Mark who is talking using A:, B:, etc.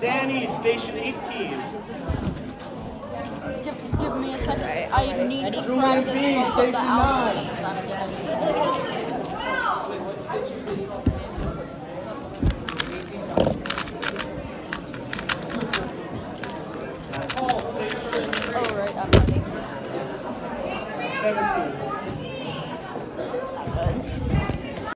A: Danny, station 18.
B: Give me a second. I need to
C: Julian B,
B: practice both of the
C: station 9.
B: alphabets I'm gonna be.